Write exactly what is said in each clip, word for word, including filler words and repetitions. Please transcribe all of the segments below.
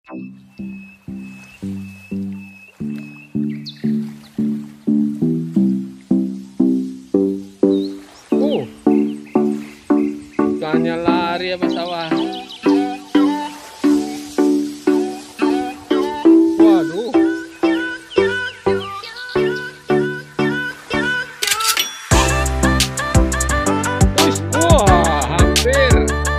Uh, ikannya lari apa sawah? Waduh. Wis, wah, hampir.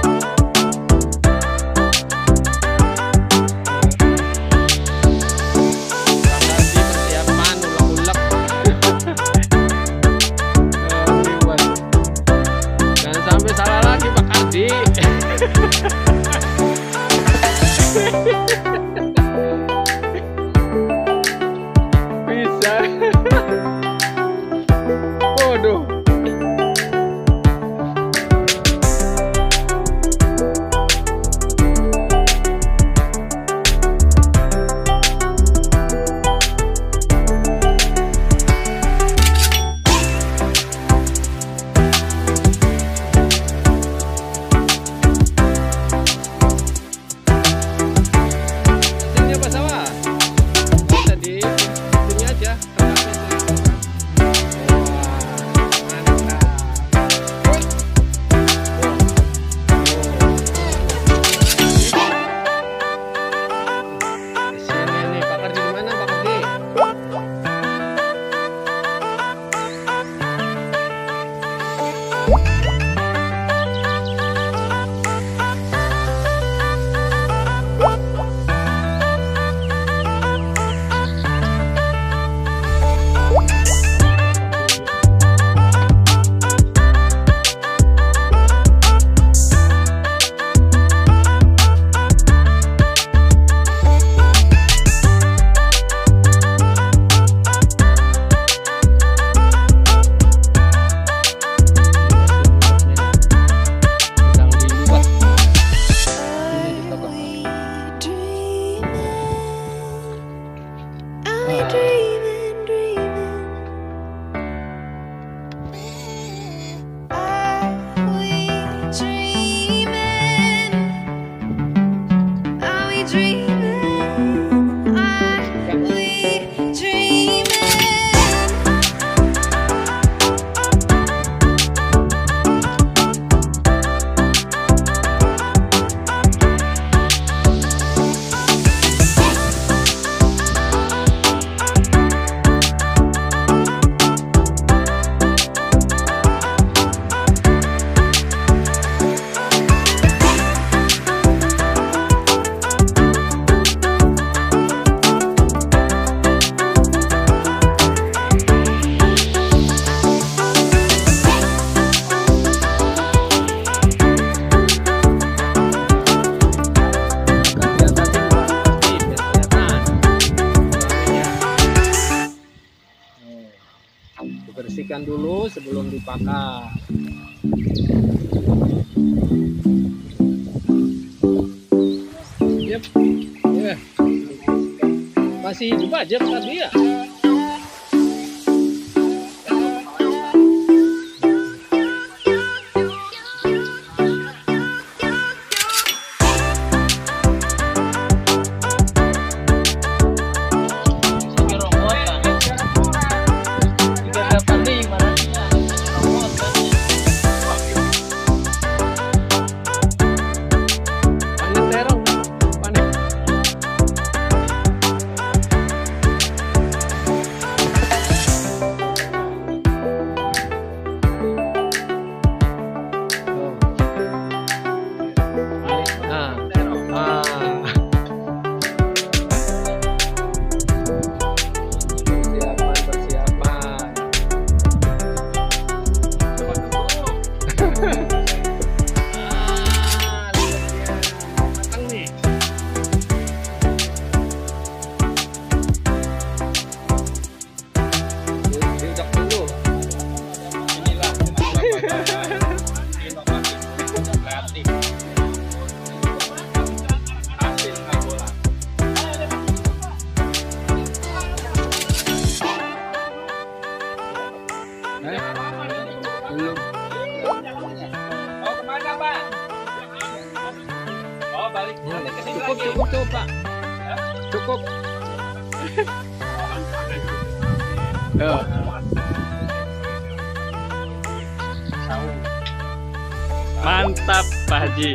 Bisa. Waduh. Dibersihkan dulu sebelum dipakai. Yep. Yeah. Masih hidup aja tadi ya. cukup. Tuh. Mantap Pak Haji.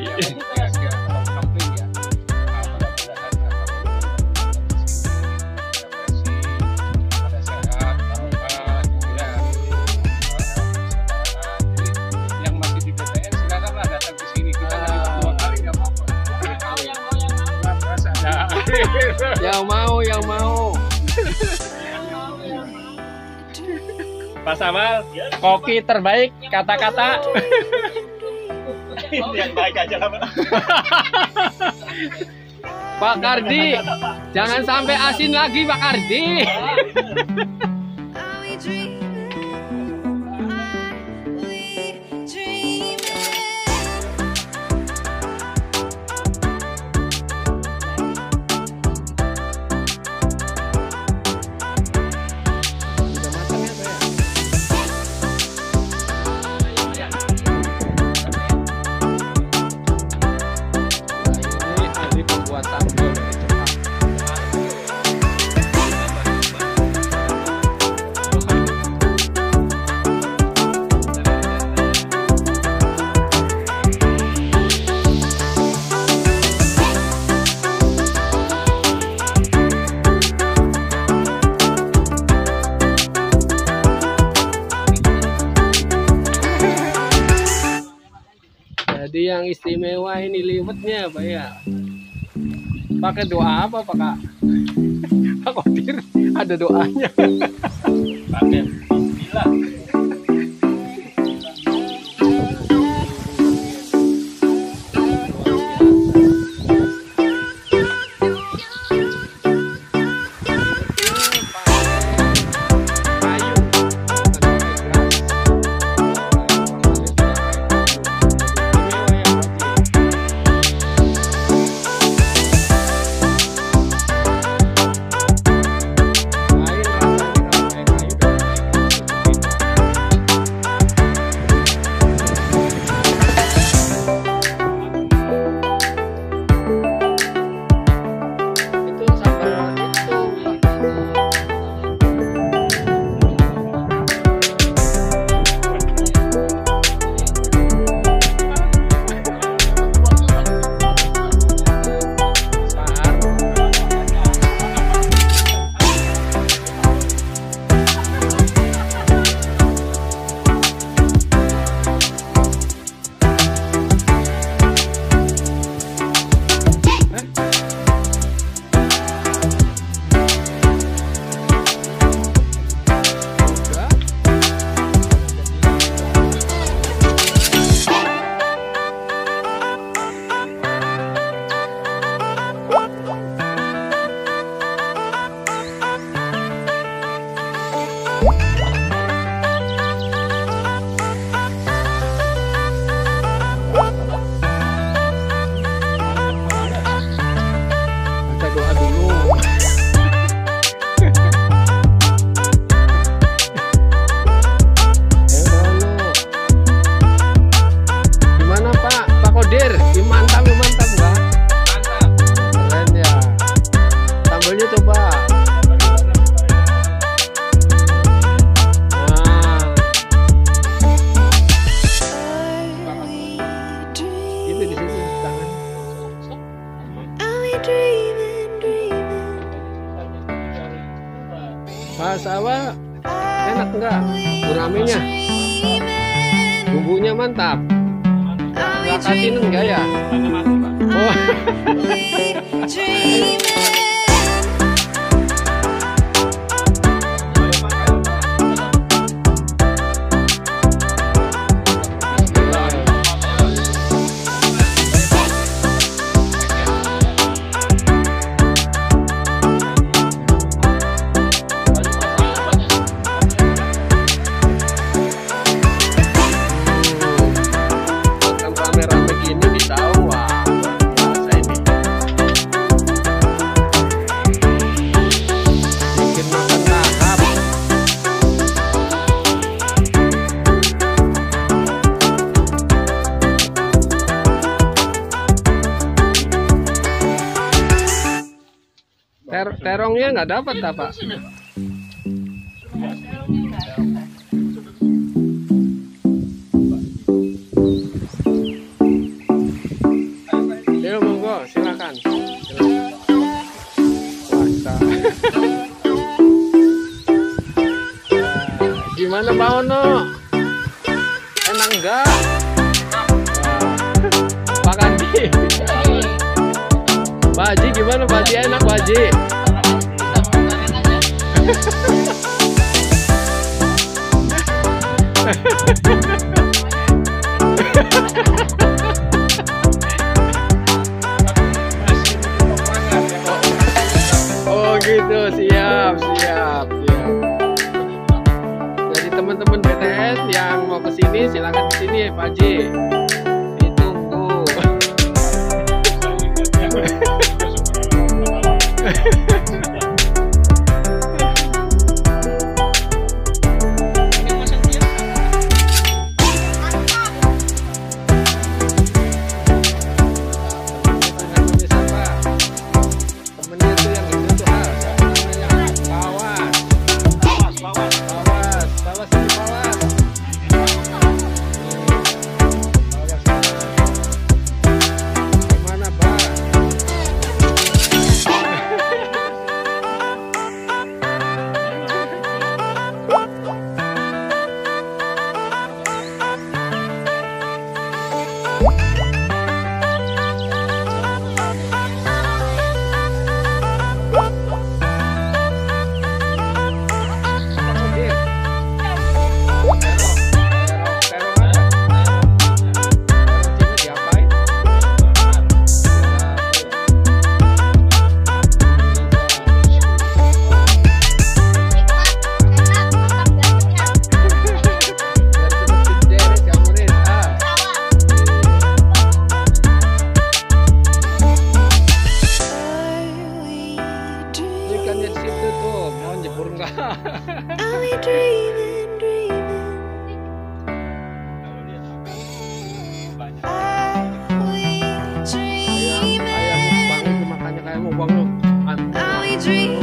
Yang mau, yang mau. Pak Samal, koki terbaik, kata-kata. Yang baik aja lah. Pak Kardi, jangan sampai asin lagi Pak Kardi. Jadi yang istimewa ini liwetnya Pak ya. Pakai doa apa Pak Kak? Pak Kodir ada doanya. Pakai bismillah. Pak Sawa enak enggak guraminya? Bumbunya mantap. Enggak asin enggak ya? Oh. Ter terongnya nggak dapat apa? Ayo monggo, silakan. Puasa. Gimana Pak Ono? Enak enggak? Pak Kandi. Pak Haji gimana Pak Haji? Enak Pak Haji? Oh gitu, siap, siap, siap. Jadi teman-teman B T S yang mau ke sini silakan ke sini Pak Haji. Ditunggu. Ikannya di situ tuh, mau jebur enggak? Are we dreaming, dreaming? Are we Ayam, ayam dreaming? mukbang itu makannya kayak mukbang lu. Are we dreaming?